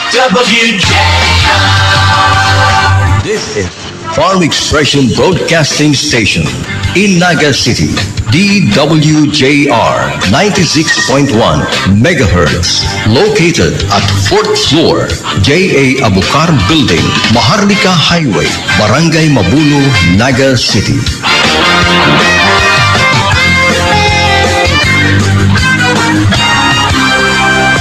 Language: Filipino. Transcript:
This is Farm Expression Broadcasting Station in Naga City, DWJR 96.1 megahertz, located at 4th floor, J.A. Abukar Building, Maharlika Highway, Barangay Mabuno, Naga City.